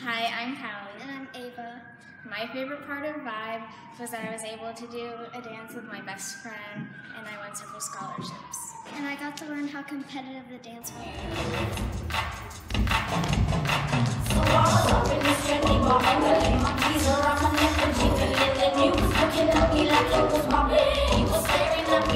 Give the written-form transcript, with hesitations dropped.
Hi, I'm Callie. And I'm Ava. My favorite part of Vibe was that I was able to do a dance with my best friend, and I won several scholarships. And I got to learn how competitive the dance was. So I was up in this trendy bar, and my keys around my neck and jiggling, and you was looking at me like it was my baby. You was staring at me